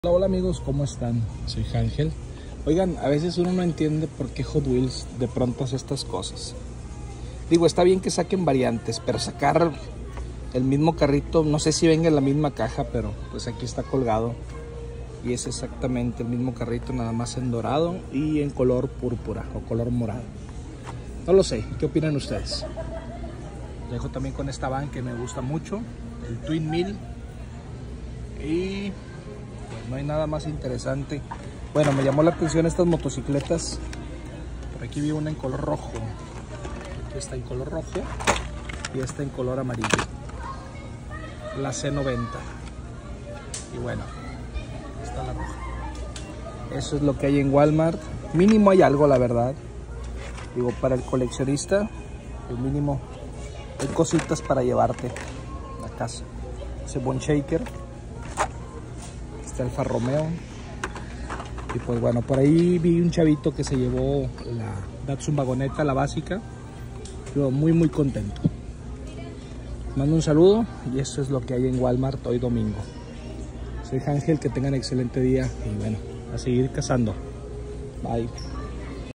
Hola, hola amigos, ¿cómo están? Soy Ángel. Oigan, a veces uno no entiende por qué Hot Wheels de pronto hace estas cosas. Digo, está bien que saquen variantes, pero sacar el mismo carrito, no sé si venga en la misma caja, pero pues aquí está colgado. Y es exactamente el mismo carrito, nada más en dorado y en color púrpura o color morado. No lo sé, ¿qué opinan ustedes? Dejo también con esta van que me gusta mucho, el Twin Mill. Y pues no hay nada más interesante. Bueno, me llamó la atención estas motocicletas. Por aquí vi una en color rojo. Aquí está en color rojo y esta en color amarillo. La C90. Y bueno, está la roja. Eso es lo que hay en Walmart. Mínimo hay algo, la verdad. Digo, para el coleccionista, el mínimo hay cositas para llevarte a casa. Ese Bone Shaker. Este Alfa Romeo. Y pues bueno, por ahí vi un chavito que se llevó la Datsun Vagoneta, la básica. Yo muy contento. Mando un saludo y esto es lo que hay en Walmart hoy domingo. Soy Ángel, que tengan excelente día y bueno, a seguir cazando. Bye.